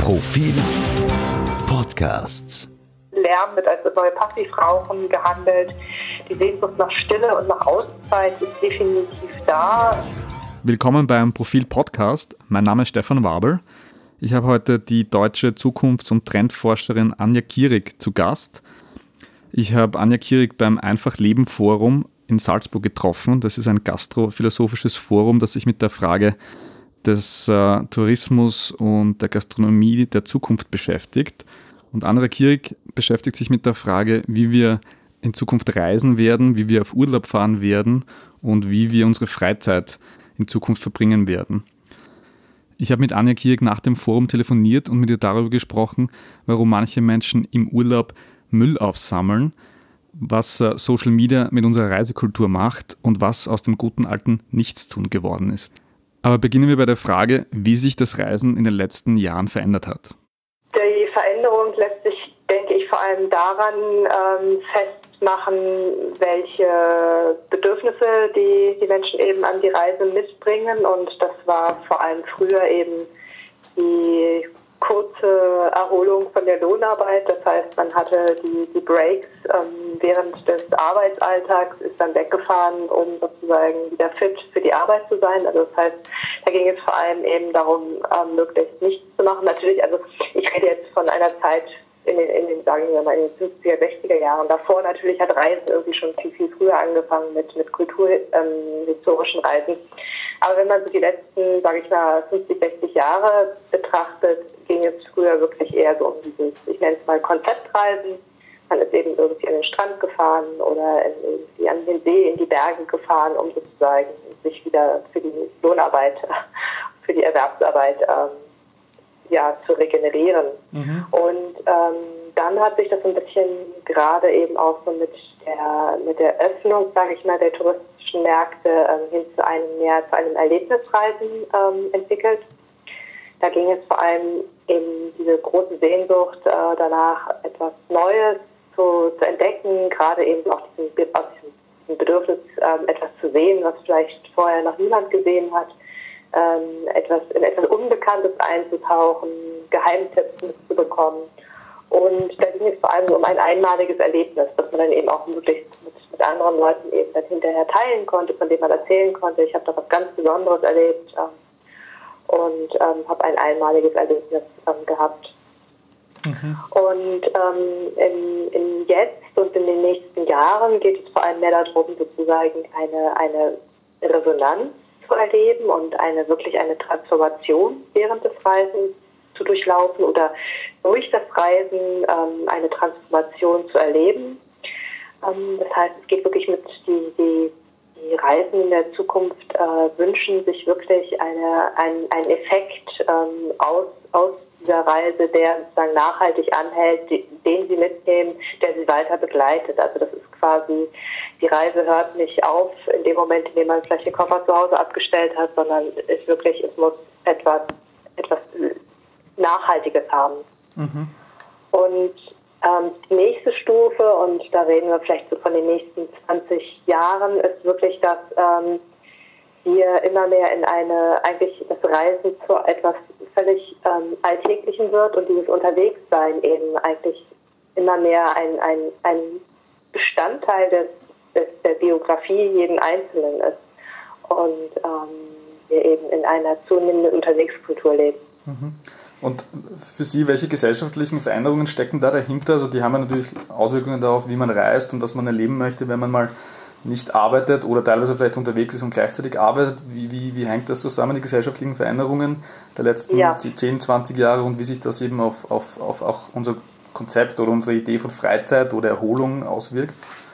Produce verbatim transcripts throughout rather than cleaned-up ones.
Profil Podcasts. Lärm wird als neue Passivrauchen gehandelt. Die Sehnsucht nach Stille und nach Auszeit ist definitiv da. Willkommen beim Profil Podcast. Mein Name ist Stefan Wabel. Ich habe heute die deutsche Zukunfts- und Trendforscherin Anja Kierig zu Gast. Ich habe Anja Kierig beim Einfach-Leben-Forum in Salzburg getroffen. Das ist ein gastrophilosophisches Forum, das sich mit der Frage des äh, Tourismus und der Gastronomie der Zukunft beschäftigt. Und Anja Kierig beschäftigt sich mit der Frage, wie wir in Zukunft reisen werden, wie wir auf Urlaub fahren werden und wie wir unsere Freizeit in Zukunft verbringen werden. Ich habe mit Anja Kierig nach dem Forum telefoniert und mit ihr darüber gesprochen, warum manche Menschen im Urlaub Müll aufsammeln, was äh, Social Media mit unserer Reisekultur macht und was aus dem guten alten Nichtstun geworden ist. Aber beginnen wir bei der Frage, wie sich das Reisen in den letzten Jahren verändert hat. Die Veränderung lässt sich, denke ich, vor allem daran ähm, festmachen, welche Bedürfnisse die, die Menschen eben an die Reise mitbringen. Und das war vor allem früher eben die kurze Erholung von der Lohnarbeit. Das heißt, man hatte die, die Breaks ähm, während des Arbeitsalltags, ist dann weggefahren, um sozusagen wieder fit für die Arbeit zu sein. Also das heißt, da ging es vor allem eben darum, ähm, möglichst nichts zu machen. Natürlich, also ich rede jetzt von einer Zeit in den, in den sagen wir mal, in den fünfziger, sechziger Jahren. Davor natürlich hat Reisen irgendwie schon viel, viel früher angefangen mit, mit kulturhistorischen ähm, Reisen. Aber wenn man so die letzten, sage ich mal, fünfzig, sechzig Jahre betrachtet, ging es früher wirklich eher so um dieses, ich nenne es mal Konzeptreisen. Man ist eben irgendwie an den Strand gefahren oder irgendwie an den See, in die Berge gefahren, um sozusagen sich wieder für die Lohnarbeit, für die Erwerbsarbeit ähm, ja, zu regenerieren. Mhm. Und ähm, dann hat sich das ein bisschen gerade eben auch so mit der, mit der Öffnung, sage ich mal, der touristischen Märkte ähm, hin zu einem mehr zu einem Erlebnisreisen ähm, entwickelt. Da ging es vor allem eben diese große Sehnsucht äh, danach, etwas Neues zu, zu entdecken, gerade eben auch diesen, auch diesen Bedürfnis, ähm, etwas zu sehen, was vielleicht vorher noch niemand gesehen hat, ähm, etwas in etwas Unbekanntes einzutauchen, Geheimtipps mitzubekommen. Und da ging es vor allem um ein einmaliges Erlebnis, das man dann eben auch möglichst mit, mit anderen Leuten eben dann hinterher teilen konnte, von dem man erzählen konnte. Ich habe da was ganz Besonderes erlebt ähm, und ähm, habe ein einmaliges Erlebnis ähm, gehabt. Mhm. Und ähm, in, in jetzt und in den nächsten Jahren geht es vor allem mehr darum, sozusagen eine, eine Resonanz zu erleben und eine wirklich eine Transformation während des Reisens zu durchlaufen oder durch das Reisen ähm, eine Transformation zu erleben. Ähm, das heißt, es geht wirklich mit die, die, die Reisenden der Zukunft äh, wünschen sich wirklich eine, ein, einen Effekt ähm, aus, aus dieser Reise, der sozusagen nachhaltig anhält, die, den sie mitnehmen, der sie weiter begleitet. Also das ist quasi, die Reise hört nicht auf in dem Moment, in dem man vielleicht den Koffer zu Hause abgestellt hat, sondern ist wirklich, es muss etwas, etwas Nachhaltiges haben. Mhm. Und ähm, die nächste Stufe, und da reden wir vielleicht so von den nächsten zwanzig Jahren, ist wirklich, dass ähm, wir immer mehr in eine, eigentlich das Reisen zu etwas völlig ähm, Alltäglichen wird und dieses Unterwegssein eben eigentlich immer mehr ein, ein, ein Bestandteil des, des, der Biografie jeden Einzelnen ist. Und ähm, wir eben in einer zunehmenden Unterwegskultur leben. Mhm. Und für Sie, welche gesellschaftlichen Veränderungen stecken da dahinter? Also die haben ja natürlich Auswirkungen darauf, wie man reist und was man erleben möchte, wenn man mal nicht arbeitet oder teilweise vielleicht unterwegs ist und gleichzeitig arbeitet. Wie, wie, wie hängt das zusammen, die gesellschaftlichen Veränderungen der letzten ja. zehn, zwanzig Jahre und wie sich das eben auf, auf, auf auch unser Konzept oder unsere Idee von Freizeit oder Erholung auswirkt?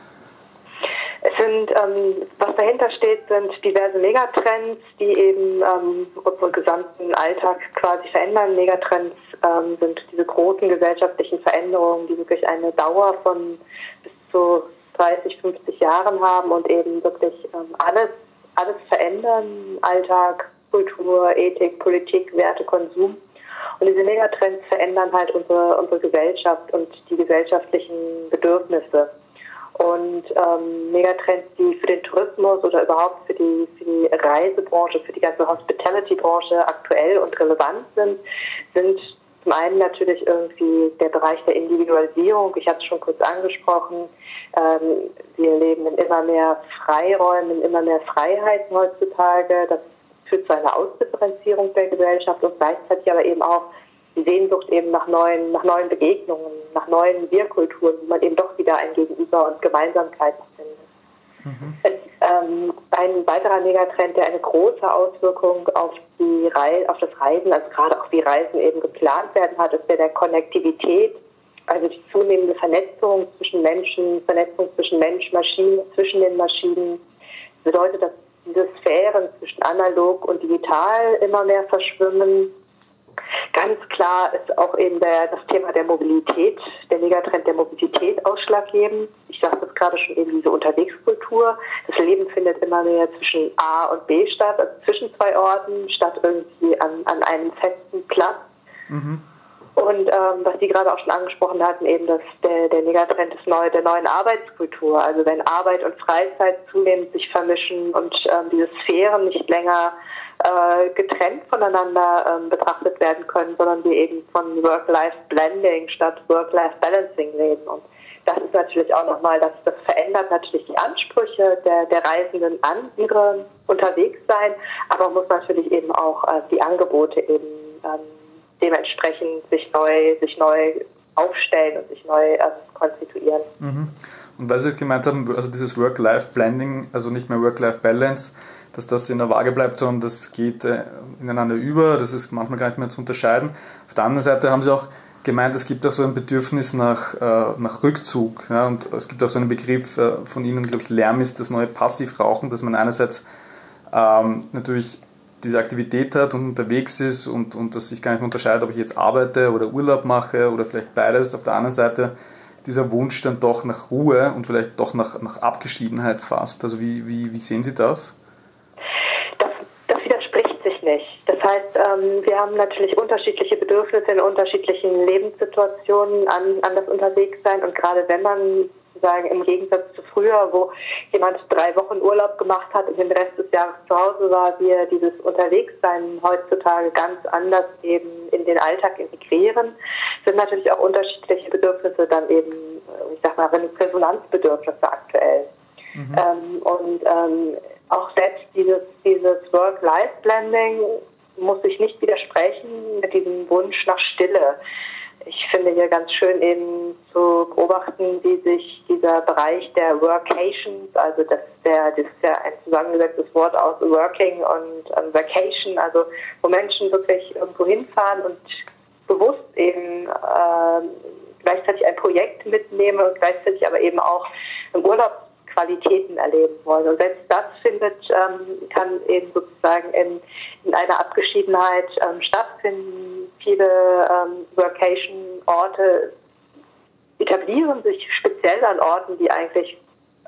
Es sind, ähm, was dahinter steht, sind diverse Megatrends, die eben ähm, unseren gesamten Alltag quasi verändern. Megatrends ähm, sind diese großen gesellschaftlichen Veränderungen, die wirklich eine Dauer von bis zu dreißig, fünfzig Jahren haben und eben wirklich ähm, alles, alles verändern. Alltag, Kultur, Ethik, Politik, Werte, Konsum. Und diese Megatrends verändern halt unsere, unsere Gesellschaft und die gesellschaftlichen Bedürfnisse. Und ähm, Megatrends, die für den Tourismus oder überhaupt für die, für die Reisebranche, für die ganze Hospitality-Branche aktuell und relevant sind, sind Zum einen natürlich irgendwie der Bereich der Individualisierung. Ich hatte es schon kurz angesprochen. Ähm, wir leben in immer mehr Freiräumen, in immer mehr Freiheiten heutzutage. Das führt zu einer Ausdifferenzierung der Gesellschaft und gleichzeitig aber eben auch die Sehnsucht eben nach neuen, nach neuen Begegnungen, nach neuen Wir-Kulturen, wo man eben doch wieder ein Gegenüber und Gemeinsamkeiten findet. Mhm. Es, ähm, ein weiterer Megatrend, der eine große Auswirkung auf die Rei- auf das Reisen, also gerade auch wie Reisen eben geplant werden hat, ist der der Konnektivität, also die zunehmende Vernetzung zwischen Menschen, Vernetzung zwischen Mensch, Maschinen, zwischen den Maschinen. Das bedeutet, dass diese Sphären zwischen analog und digital immer mehr verschwimmen. Ganz klar ist auch eben der, das Thema der Mobilität, der Megatrend der Mobilität ausschlaggebend. Ich sagte es gerade schon eben, diese Unterwegskultur. Das Leben findet immer mehr zwischen A und B statt, also zwischen zwei Orten, statt irgendwie an, an einem festen Platz. Mhm. Und ähm, was Sie gerade auch schon angesprochen hatten, eben das, der, der Megatrend des neu, der neuen Arbeitskultur. Also wenn Arbeit und Freizeit zunehmend sich vermischen und ähm, diese Sphären nicht länger äh, getrennt voneinander ähm, betrachtet werden können, sondern wir eben von Work-Life-Blending statt Work-Life-Balancing reden. Und das ist natürlich auch nochmal, das, das verändert natürlich die Ansprüche der, der Reisenden an ihre Unterwegssein, aber muss natürlich eben auch äh, die Angebote eben ähm, dementsprechend sich neu, sich neu aufstellen und sich neu äh, konstituieren. Mhm. Und weil Sie gemeint haben, also dieses Work-Life-Blending, also nicht mehr Work-Life-Balance, dass das in der Waage bleibt, sondern das geht äh, ineinander über, das ist manchmal gar nicht mehr zu unterscheiden. Auf der anderen Seite haben Sie auch gemeint, es gibt auch so ein Bedürfnis nach, äh, nach Rückzug. Ja, und es gibt auch so einen Begriff äh, von Ihnen, glaube ich, Lärm ist das neue Passivrauchen, dass man einerseits ähm, natürlich diese Aktivität hat und unterwegs ist und, und das sich gar nicht mehr unterscheidet, ob ich jetzt arbeite oder Urlaub mache oder vielleicht beides. Auf der anderen Seite dieser Wunsch dann doch nach Ruhe und vielleicht doch nach, nach Abgeschiedenheit fast. Also wie, wie, wie sehen Sie das? Das, das widerspricht sich nicht. Das heißt, ähm, wir haben natürlich unterschiedliche Bedürfnisse in unterschiedlichen Lebenssituationen an, an das Unterwegssein und gerade wenn man sagen, im Gegensatz zu früher, wo jemand drei Wochen Urlaub gemacht hat und den Rest des Jahres zu Hause war, wir dieses Unterwegssein heutzutage ganz anders eben in den Alltag integrieren, sind natürlich auch unterschiedliche Bedürfnisse dann eben, ich sag mal, Resonanzbedürfnisse aktuell. Mhm. Ähm, und ähm, auch selbst dieses, dieses Work-Life-Blending muss sich nicht widersprechen mit diesem Wunsch nach Stille. Ich finde hier ganz schön eben zu beobachten, wie sich dieser Bereich der Workations, also das ist, der, das ist ja ein zusammengesetztes Wort aus Working und, und Vacation, also wo Menschen wirklich irgendwo hinfahren und bewusst eben äh, gleichzeitig ein Projekt mitnehmen und gleichzeitig aber eben auch im Urlaub Qualitäten erleben wollen. Und selbst das findet, ähm, kann eben sozusagen in, in einer Abgeschiedenheit ähm, stattfinden. Viele ähm, Workation-Orte etablieren sich speziell an Orten, die eigentlich,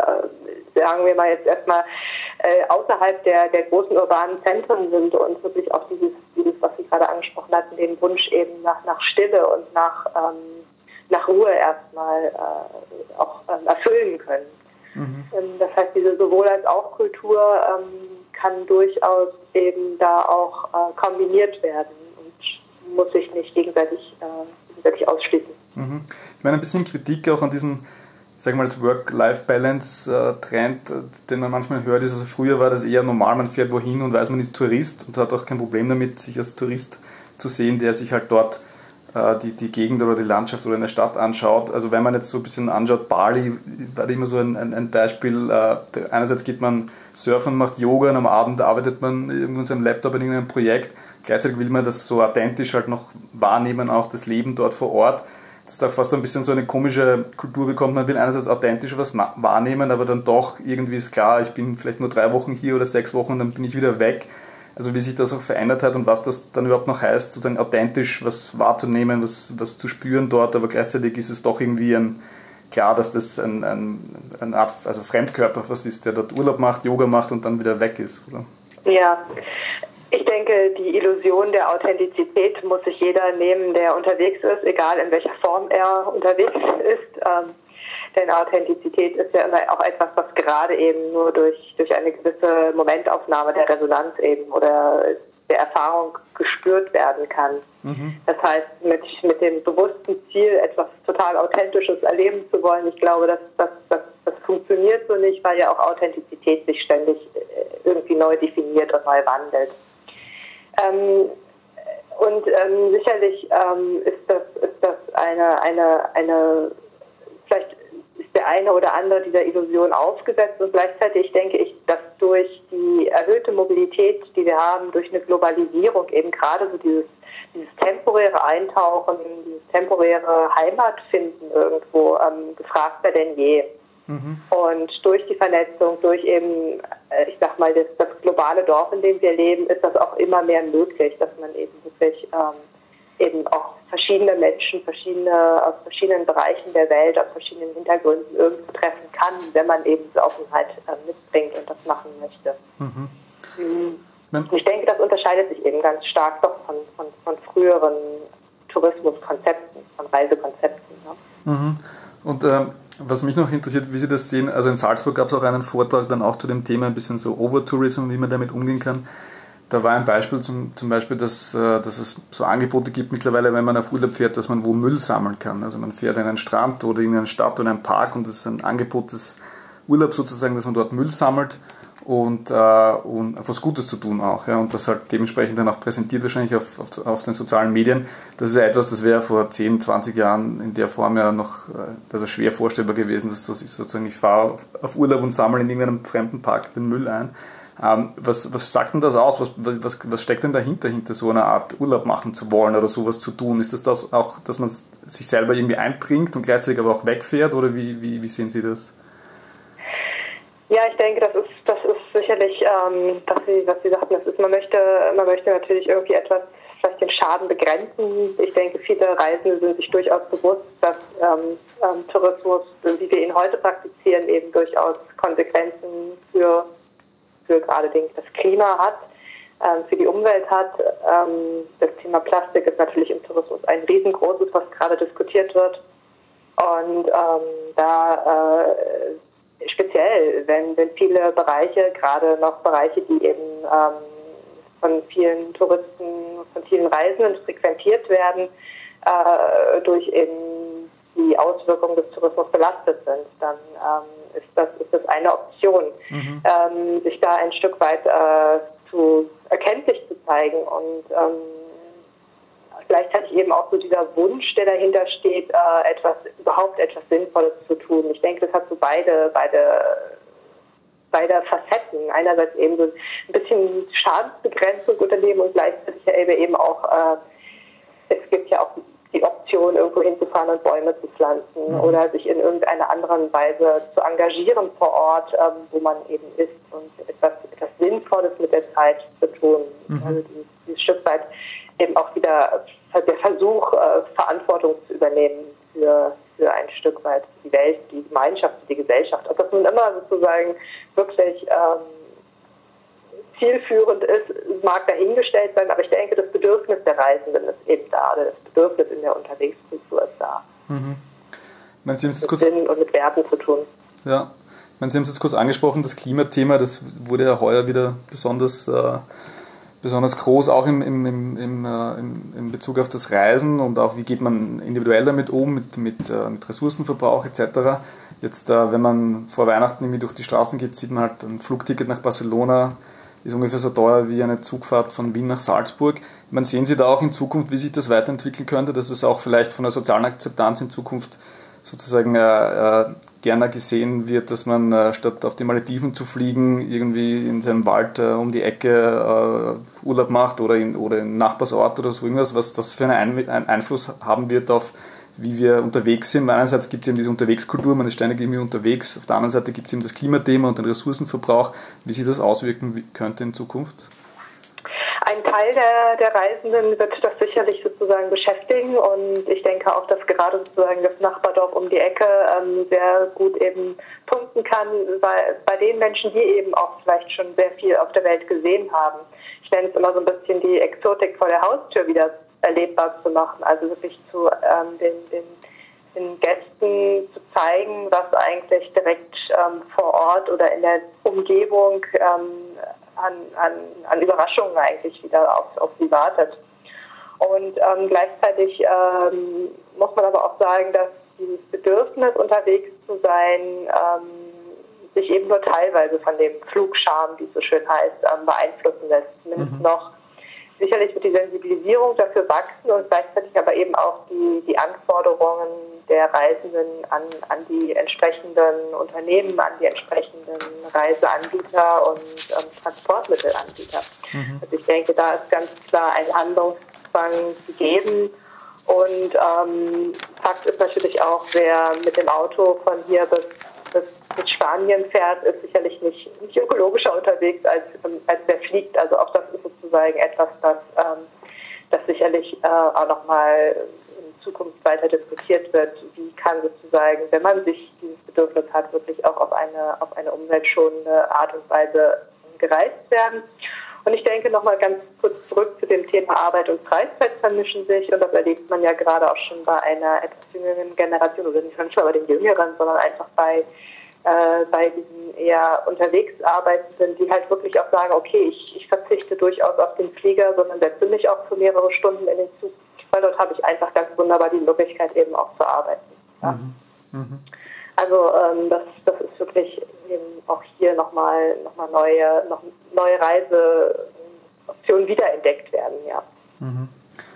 äh, sagen wir mal jetzt erstmal, äh, außerhalb der, der großen urbanen Zentren sind und wirklich auch dieses, dieses, was Sie gerade angesprochen hatten, den Wunsch eben nach, nach Stille und nach, ähm, nach Ruhe erstmal äh, auch ähm, erfüllen können. Mhm. Das heißt, diese sowohl als auch Kultur ähm, kann durchaus eben da auch äh, kombiniert werden und muss sich nicht gegenseitig, äh, gegenseitig ausschließen. Mhm. Ich meine, ein bisschen Kritik auch an diesem, sagen wir mal, Work-Life-Balance-Trend, den man manchmal hört, ist, also früher war das eher normal, man fährt wohin und weiß, man ist Tourist und hat auch kein Problem damit, sich als Tourist zu sehen, der sich halt dort Die, die Gegend oder die Landschaft oder eine Stadt anschaut. Also wenn man jetzt so ein bisschen anschaut, Bali war immer so ein, ein, ein Beispiel. Äh, einerseits geht man surfen, macht Yoga und am Abend arbeitet man irgendwo in seinem Laptop an irgendeinem Projekt. Gleichzeitig will man das so authentisch halt noch wahrnehmen, auch das Leben dort vor Ort. Das ist auch fast so ein bisschen so eine komische Kultur bekommt. Man will einerseits authentisch was wahrnehmen, aber dann doch irgendwie ist klar, ich bin vielleicht nur drei Wochen hier oder sechs Wochen und dann bin ich wieder weg. Also wie sich das auch verändert hat und was das dann überhaupt noch heißt, sozusagen authentisch was wahrzunehmen, was, was zu spüren dort, aber gleichzeitig ist es doch irgendwie ein, klar, dass das ein, ein, eine Art, also Fremdkörper was ist, der dort Urlaub macht, Yoga macht und dann wieder weg ist, oder? Ja, ich denke, die Illusion der Authentizität muss sich jeder nehmen, der unterwegs ist, egal in welcher Form er unterwegs ist. Ähm, Denn Authentizität ist ja immer auch etwas, was gerade eben nur durch, durch eine gewisse Momentaufnahme der Resonanz eben oder der Erfahrung gespürt werden kann. Mhm. Das heißt, mit, mit dem bewussten Ziel, etwas total Authentisches erleben zu wollen, ich glaube, das, das, das, das funktioniert so nicht, weil ja auch Authentizität sich ständig irgendwie neu definiert und neu wandelt. Ähm, und ähm, sicherlich ähm, ist das, ist das eine, eine, eine, vielleicht ist der eine oder andere dieser Illusion aufgesetzt und gleichzeitig denke ich, dass durch die erhöhte Mobilität, die wir haben, durch eine Globalisierung eben gerade so dieses, dieses temporäre Eintauchen, dieses temporäre Heimatfinden irgendwo ähm, gefragter denn je. Mhm. Und durch die Vernetzung, durch eben, ich sag mal, das, das globale Dorf, in dem wir leben, ist das auch immer mehr möglich, dass man eben wirklich ähm, eben auch verschiedene Menschen, verschiedene aus verschiedenen Bereichen der Welt, aus verschiedenen Hintergründen irgendwo treffen kann, wenn man eben diese Offenheit äh, mitbringt und das machen möchte. Mhm. Mhm. Ich denke, das unterscheidet sich eben ganz stark doch von, von, von früheren Tourismuskonzepten, von Reisekonzepten. Ne? Mhm. Und ähm, was mich noch interessiert, wie Sie das sehen, also in Salzburg gab es auch einen Vortrag dann auch zu dem Thema ein bisschen so Overtourism, wie man damit umgehen kann. Da war ein Beispiel zum, zum Beispiel, dass, dass es so Angebote gibt mittlerweile, wenn man auf Urlaub fährt, dass man wo Müll sammeln kann. Also man fährt in einen Strand oder in eine Stadt oder einen Park und das ist ein Angebot des Urlaubs sozusagen, dass man dort Müll sammelt und, äh, und was Gutes zu tun auch. Ja, und das halt dementsprechend dann auch präsentiert wahrscheinlich auf, auf, auf den sozialen Medien. Das ist ja etwas, das wäre vor zehn, zwanzig Jahren in der Form ja noch also schwer vorstellbar gewesen, dass das ist sozusagen, ich fahre auf, auf Urlaub und sammle in irgendeinem fremden Park den Müll ein. Ähm, was, was sagt denn das aus? Was, was, was steckt denn dahinter, hinter so einer Art Urlaub machen zu wollen oder sowas zu tun? Ist das, das auch, dass man sich selber irgendwie einbringt und gleichzeitig aber auch wegfährt oder wie, wie, wie sehen Sie das? Ja, ich denke, das ist, das ist sicherlich, ähm, was Sie, was Sie sagten, das ist, man möchte, man möchte natürlich irgendwie etwas, vielleicht den Schaden begrenzen. Ich denke, viele Reisende sind sich durchaus bewusst, dass ähm, ähm, Tourismus, wie wir ihn heute praktizieren, eben durchaus Konsequenzen für, für gerade den, das Klima hat, ähm, für die Umwelt hat. Ähm, das Thema Plastik ist natürlich im Tourismus ein riesengroßes, was gerade diskutiert wird. Und ähm, da äh, speziell, wenn, wenn viele Bereiche, gerade noch Bereiche, die eben ähm, von vielen Touristen, von vielen Reisenden frequentiert werden, äh, durch eben die Auswirkungen des Tourismus belastet sind, dann ähm, ist, das, ist das eine Option, mhm. ähm, sich da ein Stück weit äh, zu erkenntlich zu zeigen und ähm, gleichzeitig eben auch so dieser Wunsch, der dahinter steht, äh, etwas, überhaupt etwas Sinnvolles zu tun. Ich denke, das hat so beide, beide, beide Facetten. Einerseits eben so ein bisschen Schadensbegrenzung unternehmen und gleichzeitig eben auch, äh, es gibt ja auch die Option, irgendwo hinzufahren und Bäume zu pflanzen mhm. oder sich in irgendeiner anderen Weise zu engagieren vor Ort, ähm, wo man eben ist und etwas, etwas Sinnvolles mit der Zeit zu tun. Mhm. Also dieses, dieses Stück weit eben auch wieder der Versuch, äh, Verantwortung zu übernehmen für, für ein Stück weit die Welt, die Gemeinschaft, die Gesellschaft. Ob das nun immer sozusagen wirklich ähm, zielführend ist, mag dahingestellt sein, aber ich denke, das Bedürfnis der Reisenden ist eben da, oder das Bedürfnis in der Unterwegskultur ist da. Mhm. Meine, Sie haben es mit kurz, Sinn und mit Werten zu tun. Ja, meine, Sie haben es jetzt kurz angesprochen, das Klimathema, das wurde ja heuer wieder besonders äh, besonders groß, auch im, im, im, im, äh, im, in Bezug auf das Reisen und auch wie geht man individuell damit um, mit, mit, äh, mit Ressourcenverbrauch et cetera. Jetzt, äh, wenn man vor Weihnachten irgendwie durch die Straßen geht, sieht man halt ein Flugticket nach Barcelona, ist ungefähr so teuer wie eine Zugfahrt von Wien nach Salzburg. Man sehen Sie da auch in Zukunft, wie sich das weiterentwickeln könnte, dass es auch vielleicht von der sozialen Akzeptanz in Zukunft sozusagen äh, äh, gerne gesehen wird, dass man äh, statt auf die Malediven zu fliegen, irgendwie in seinem Wald äh, um die Ecke äh, Urlaub macht oder in oder im Nachbarsort oder so irgendwas, was das für einen, Ein- einen Einfluss haben wird auf wie wir unterwegs sind. Einerseits gibt es eben diese Unterwegskultur, man ist ständig irgendwie unterwegs, auf der anderen Seite gibt es eben das Klimathema und den Ressourcenverbrauch, wie sich das auswirken könnte in Zukunft. Ein Teil der, der Reisenden wird das sicherlich sozusagen beschäftigen und ich denke auch, dass gerade sozusagen das Nachbardorf um die Ecke ähm, sehr gut eben punkten kann, bei, bei den Menschen, die eben auch vielleicht schon sehr viel auf der Welt gesehen haben. Ich nenne es immer so ein bisschen die Exotik vor der Haustür wieder erlebbar zu machen, also wirklich zu ähm, den, den, den Gästen zu zeigen, was eigentlich direkt ähm, vor Ort oder in der Umgebung ähm, an, an, an Überraschungen eigentlich wieder auf, auf sie wartet. Und ähm, gleichzeitig ähm, muss man aber auch sagen, dass dieses Bedürfnis, unterwegs zu sein, ähm, sich eben nur teilweise von dem Flugscham, wie es so schön heißt, ähm, beeinflussen lässt. Zumindest mhm. noch. Sicherlich wird die Sensibilisierung dafür wachsen und gleichzeitig aber eben auch die, die Anforderungen der Reisenden an, an die entsprechenden Unternehmen, an die entsprechenden Reiseanbieter und ähm, Transportmittelanbieter. Mhm. Also ich denke, da ist ganz klar ein Handlungszwang gegeben. Und ähm, Fakt ist natürlich auch, wer mit dem Auto von hier bis, bis, bis Spanien fährt, ist sicherlich nicht, nicht ökologischer unterwegs, als, als wer fliegt. Also auch das ist sozusagen etwas, das, ähm, das sicherlich äh, auch nochmal in Zukunft weiter diskutiert wird. Wie kann sozusagen, wenn man sich dieses Bedürfnis hat, wirklich auch auf eine, auf eine umweltschonende Art und Weise gereist werden. Und ich denke nochmal ganz kurz zurück zu dem Thema Arbeit und Freizeit vermischen sich. Und das erlebt man ja gerade auch schon bei einer etwas jüngeren Generation, oder nicht manchmal bei den Jüngeren, sondern einfach bei, äh, bei diesen eher unterwegs Arbeitenden, die halt wirklich auch sagen, okay, ich, ich verzichte durchaus auf den Flieger, sondern setze mich auch für mehrere Stunden in den Zug, weil dort habe ich einfach ganz wunderbar die Möglichkeit eben auch zu arbeiten. Ja. Mhm. Mhm. Also ähm, das, das ist wirklich eben auch hier nochmal noch mal neue, noch neue Reiseoptionen wiederentdeckt werden, ja. Mhm.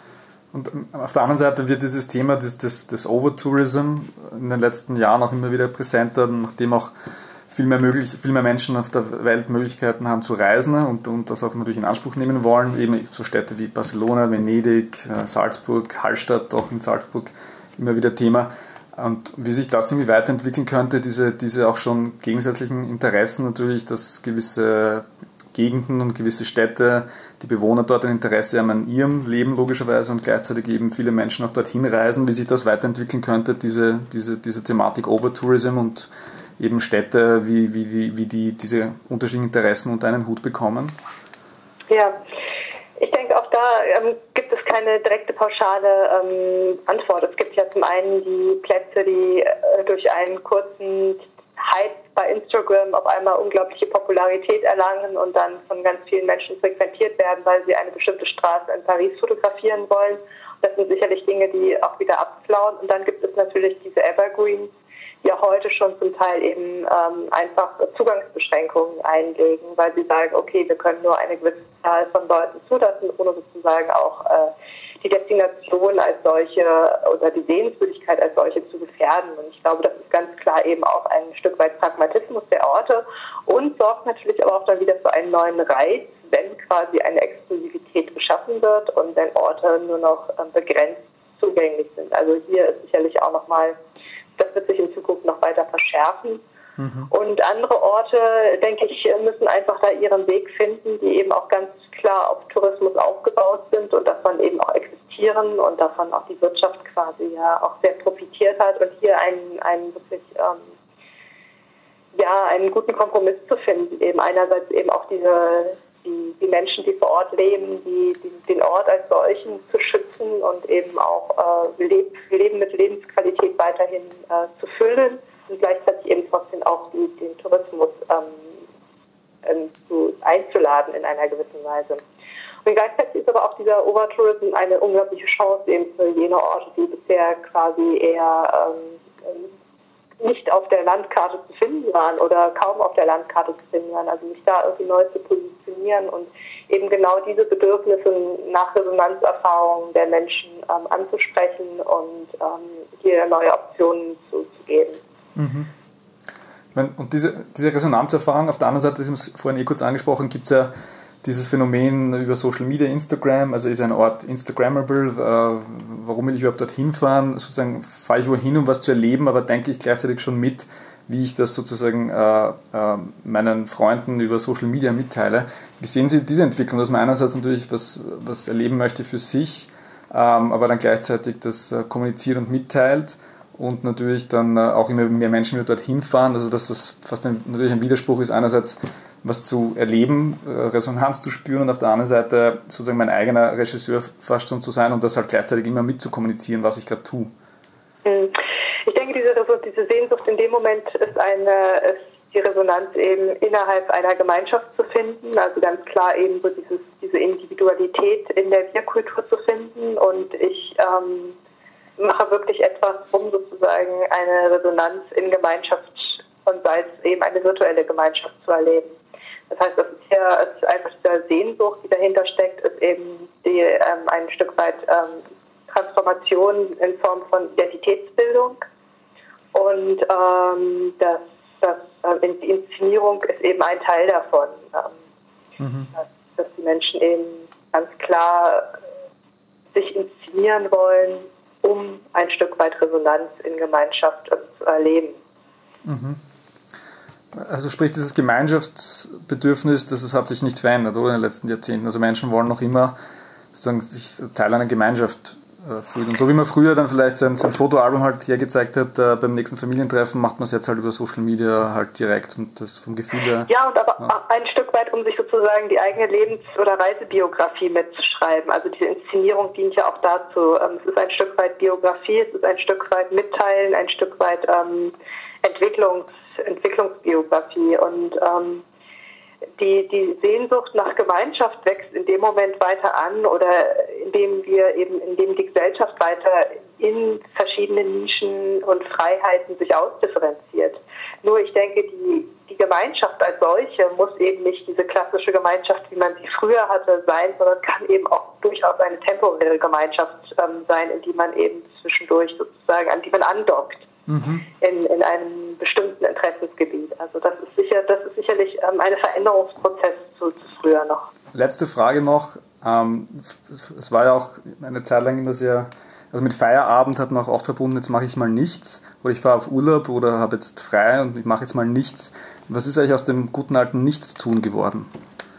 Und auf der anderen Seite wird dieses Thema des, des, des Overtourism in den letzten Jahren auch immer wieder präsenter, nachdem auch viel mehr, möglich, viel mehr Menschen auf der Welt Möglichkeiten haben zu reisen und, und das auch natürlich in Anspruch nehmen wollen. Eben so Städte wie Barcelona, Venedig, Salzburg, Hallstatt, auch in Salzburg immer wieder Thema. Und wie sich das irgendwie weiterentwickeln könnte, diese, diese auch schon gegensätzlichen Interessen natürlich, dass gewisse Gegenden und gewisse Städte, die Bewohner dort ein Interesse haben an ihrem Leben logischerweise und gleichzeitig eben viele Menschen auch dorthin reisen, wie sich das weiterentwickeln könnte, diese, diese, diese Thematik Overtourism und eben Städte, wie, wie, die, wie die diese unterschiedlichen Interessen unter einen Hut bekommen? Ja, ich denke, auch da ähm, gibt es keine direkte pauschale ähm, Antwort. Es gibt ja zum einen die Plätze, die äh, durch einen kurzen Hype bei Instagram auf einmal unglaubliche Popularität erlangen und dann von ganz vielen Menschen frequentiert werden, weil sie eine bestimmte Straße in Paris fotografieren wollen. Das sind sicherlich Dinge, die auch wieder abflauen. Und dann gibt es natürlich diese Evergreens, die auch heute schon zum Teil eben ähm, einfach Zugangsbeschränkungen einlegen, weil sie sagen, okay, wir können nur eine gewisse Zahl von Leuten zulassen, ohne sozusagen auch äh, die Destination als solche oder die Sehenswürdigkeit als solche zu gefährden. Und ich glaube, das ist ganz klar eben auch ein Stück weit Pragmatismus der Orte und sorgt natürlich aber auch dann wieder für einen neuen Reiz, wenn quasi eine Exklusivität geschaffen wird und wenn Orte nur noch ähm, begrenzt zugänglich sind. Also hier ist sicherlich auch nochmal, das wird sich in Zukunft noch weiter verschärfen. Mhm. Und andere Orte, denke ich, müssen einfach da ihren Weg finden, die eben auch ganz klar auf Tourismus aufgebaut sind und davon eben auch existieren und davon auch die Wirtschaft quasi ja auch sehr profitiert hat und hier einen, einen wirklich ähm, ja, einen guten Kompromiss zu finden. Eben einerseits eben auch diese die, die Menschen, die vor Ort leben, die, die, den Ort als solchen zu schützen und eben auch äh, Leb, Leben mit Lebensqualität weiterhin äh, zu füllen und gleichzeitig eben trotzdem auch die, den Tourismus ähm, ähm, zu, einzuladen in einer gewissen Weise. Und gleichzeitig ist aber auch dieser Overtourism eine unglaubliche Chance eben für jene Orte, die bisher quasi eher ähm, nicht auf der Landkarte zu finden waren oder kaum auf der Landkarte zu finden waren. Also sich da irgendwie neu zu positionieren und eben genau diese Bedürfnisse nach Resonanzerfahrungen der Menschen ähm, anzusprechen und ähm, hier neue Optionen zu, zu geben. Mhm. Und diese, diese Resonanzerfahrung, auf der anderen Seite, das haben wir vorhin eh kurz angesprochen, gibt es ja dieses Phänomen über Social Media, Instagram, also ist ein Ort Instagrammable, äh, warum will ich überhaupt dorthin fahren, sozusagen fahre ich wohin, um was zu erleben, aber denke ich gleichzeitig schon mit, wie ich das sozusagen äh, äh, meinen Freunden über Social Media mitteile. Wie sehen Sie diese Entwicklung, dass man einerseits natürlich was, was erleben möchte für sich, ähm, aber dann gleichzeitig das äh, kommuniziert und mitteilt und natürlich dann äh, auch immer mehr Menschen wieder dorthin fahren, also dass das fast ein, natürlich ein Widerspruch ist, einerseits was zu erleben, Resonanz zu spüren und auf der anderen Seite sozusagen mein eigener Regisseur fast schon zu sein und das halt gleichzeitig immer mitzukommunizieren, was ich gerade tue. Ich denke, diese, diese Sehnsucht in dem Moment ist eine, ist die Resonanz eben innerhalb einer Gemeinschaft zu finden, also ganz klar eben so dieses, diese Individualität in der Wir-Kultur zu finden. Und ich ähm, mache wirklich etwas, um sozusagen eine Resonanz in Gemeinschaft und sei es eben eine virtuelle Gemeinschaft zu erleben. Das heißt, das ist hier es ist einfach diese Sehnsucht, die dahinter steckt, ist eben die ähm, ein Stück weit ähm, Transformation in Form von Identitätsbildung. Und ähm, das, das, äh, die Inszenierung ist eben ein Teil davon, ähm, mhm. dass, dass die Menschen eben ganz klar sich inszenieren wollen, um ein Stück weit Resonanz in Gemeinschaft äh, zu erleben. Mhm. Also sprich, dieses Gemeinschaftsbedürfnis, das, das hat sich nicht verändert, oder, in den letzten Jahrzehnten. Also Menschen wollen noch immer sozusagen sich Teil einer Gemeinschaft äh, fühlen. Und so wie man früher dann vielleicht sein, sein Fotoalbum halt hergezeigt hat, äh, beim nächsten Familientreffen, macht man es jetzt halt über Social Media halt direkt und das vom Gefühl her... Ja, und aber ja. ein Stück weit, um sich sozusagen die eigene Lebens- oder Reisebiografie mitzuschreiben. Also diese Inszenierung dient ja auch dazu. Ähm, es ist ein Stück weit Biografie, es ist ein Stück weit Mitteilen, ein Stück weit ähm, Entwicklungs, Entwicklungsbiografie. Und ähm, die, die Sehnsucht nach Gemeinschaft wächst in dem Moment weiter an oder indem wir eben, indem die Gesellschaft weiter in verschiedenen Nischen und Freiheiten sich ausdifferenziert. Nur ich denke, die, die Gemeinschaft als solche muss eben nicht diese klassische Gemeinschaft, wie man sie früher hatte, sein, sondern kann eben auch durchaus eine temporäre Gemeinschaft ähm, sein, in die man eben zwischendurch sozusagen, an die man andockt. Mhm. In, in einem bestimmten Interessensgebiet. Also das ist sicher, das ist sicherlich ähm, ein Veränderungsprozess zu, zu früher noch. Letzte Frage noch. Ähm, es war ja auch eine Zeit lang immer sehr, also mit Feierabend hat man auch oft verbunden, jetzt mache ich mal nichts oder ich fahre auf Urlaub oder habe jetzt frei und ich mache jetzt mal nichts. Was ist eigentlich aus dem guten alten Nichtstun geworden?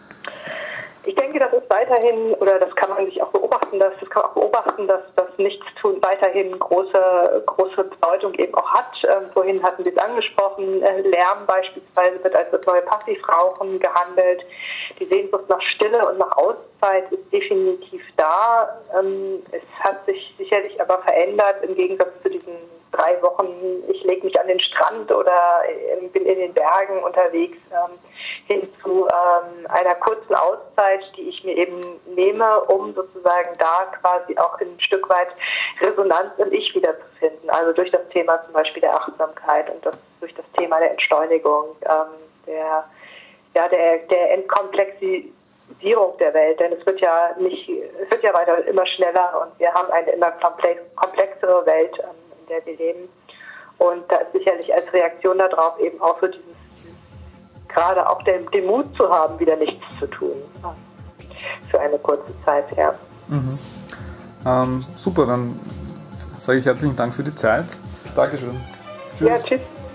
Ich denke, das ist weiterhin, oder das kann man sich auch beobachten, dass das kann man auch beobachten, dass das Nichtstun weiterhin große, große Bedeutung eben auch hat. Ähm, vorhin hatten wir es angesprochen, äh, Lärm beispielsweise wird als das neue Passivrauchen gehandelt. Die Sehnsucht nach Stille und nach Auszeit ist definitiv da. Ähm, es hat sich sicherlich aber verändert im Gegensatz zu diesen drei Wochen, ich lege mich an den Strand oder äh, bin in den Bergen unterwegs, ähm, hin zu ähm, einer kurzen Auszeit, die ich mir eben nehme, um sozusagen da quasi auch ein Stück weit Resonanz im Ich wiederzufinden. Also durch das Thema zum Beispiel der Achtsamkeit und das, durch das Thema der Entschleunigung, ähm, der, ja, der, der Entkomplexisierung der Welt. Denn es wird ja nicht, es wird ja weiter immer schneller und wir haben eine immer komplex, komplexere Welt, ähm, in der wir leben. Und da ist sicherlich als Reaktion darauf eben auch so dieses gerade auch den, den Mut zu haben, wieder nichts zu tun. Für eine kurze Zeit, ja. Mhm. Ähm, super, dann sage ich herzlichen Dank für die Zeit. Dankeschön. Tschüss. Ja, tschüss.